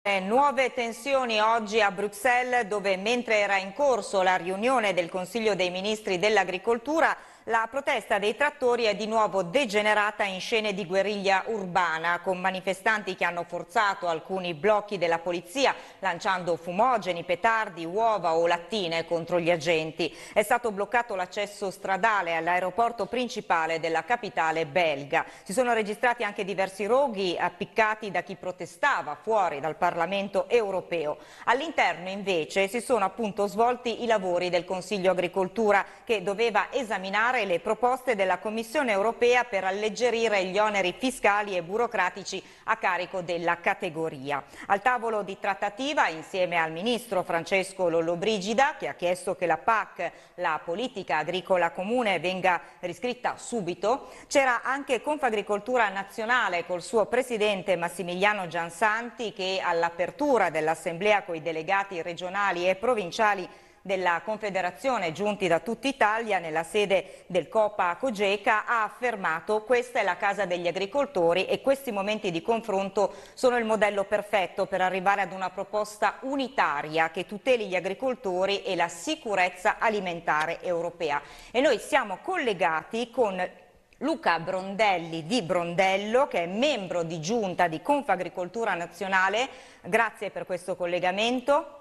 Nuove tensioni oggi a Bruxelles, dove mentre era in corso la riunione del Consiglio dei Ministri dell'Agricoltura, la protesta dei trattori è di nuovo degenerata in scene di guerriglia urbana, con manifestanti che hanno forzato alcuni blocchi della polizia, lanciando fumogeni, petardi, uova o lattine contro gli agenti. È stato bloccato l'accesso stradale all'aeroporto principale della capitale belga. Si sono registrati anche diversi roghi appiccati da chi protestava fuori dal Parlamento europeo. All'interno invece si sono appunto svolti i lavori del Consiglio Agricoltura, che doveva esaminare le proposte della Commissione europea per alleggerire gli oneri fiscali e burocratici a carico della categoria. Al tavolo di trattativa, insieme al ministro Francesco Lollobrigida, che ha chiesto che la PAC, la politica agricola comune, venga riscritta subito, c'era anche Confagricoltura Nazionale col suo presidente Massimiliano Giansanti, che all'apertura dell'assemblea coi delegati regionali e provinciali della Confederazione giunti da tutta Italia nella sede del Copa Cogeca ha affermato: questa è la casa degli agricoltori e questi momenti di confronto sono il modello perfetto per arrivare ad una proposta unitaria che tuteli gli agricoltori e la sicurezza alimentare europea. E noi siamo collegati con Luca Brondelli di Brondello, che è membro di giunta di Confagricoltura Nazionale. Grazie per questo collegamento.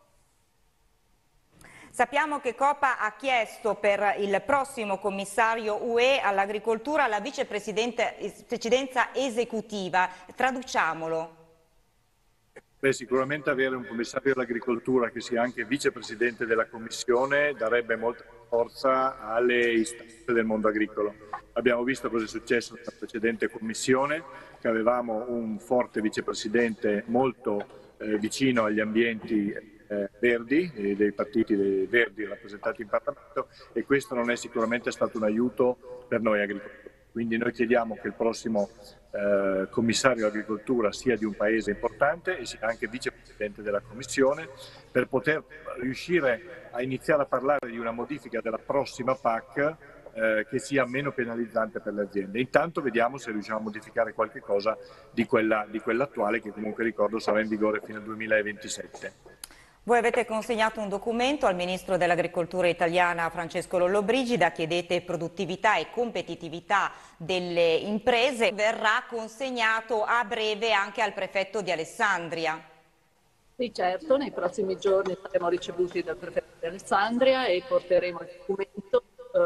Sappiamo che Copa ha chiesto per il prossimo commissario UE all'agricoltura la vicepresidenza esecutiva. Traduciamolo. Sicuramente avere un commissario all'agricoltura che sia anche vicepresidente della Commissione darebbe molta forza alle istanze del mondo agricolo. Abbiamo visto cosa è successo nella precedente Commissione, che avevamo un forte vicepresidente molto vicino agli ambienti verdi, dei partiti dei verdi rappresentati in Parlamento, e questo non è sicuramente stato un aiuto per noi agricoltori. Quindi noi chiediamo che il prossimo commissario agricoltura sia di un paese importante e sia anche vicepresidente della Commissione, per poter riuscire a iniziare a parlare di una modifica della prossima PAC che sia meno penalizzante per le aziende. Intanto vediamo se riusciamo a modificare qualche cosa di quella attuale, che comunque ricordo sarà in vigore fino al 2027. Voi avete consegnato un documento al Ministro dell'Agricoltura italiana Francesco Lollobrigida, chiedete produttività e competitività delle imprese, verrà consegnato a breve anche al prefetto di Alessandria. Sì, certo, nei prossimi giorni saremo ricevuti dal prefetto di Alessandria e porteremo il documento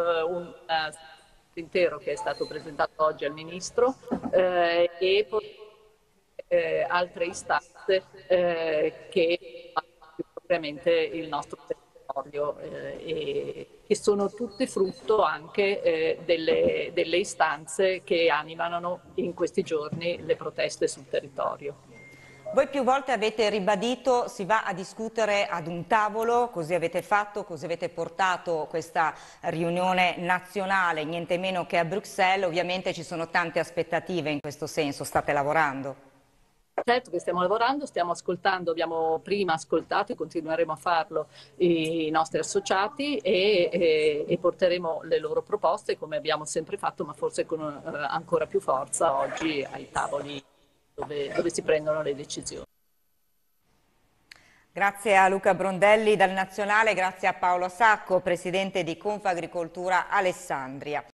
intero che è stato presentato oggi al Ministro e altre istanze che ovviamente il nostro territorio e che sono tutte frutto anche delle istanze che animano in questi giorni le proteste sul territorio. Voi più volte avete ribadito si va a discutere ad un tavolo, così avete fatto, così avete portato questa riunione nazionale, niente meno che a Bruxelles. Ovviamente ci sono tante aspettative in questo senso, state lavorando. Certo che stiamo lavorando, stiamo ascoltando, abbiamo prima ascoltato e continueremo a farlo i nostri associati e porteremo le loro proposte come abbiamo sempre fatto, ma forse con ancora più forza oggi ai tavoli dove si prendono le decisioni. Grazie a Luca Brondelli dal Nazionale, grazie a Paolo Sacco, presidente di Confagricoltura Alessandria.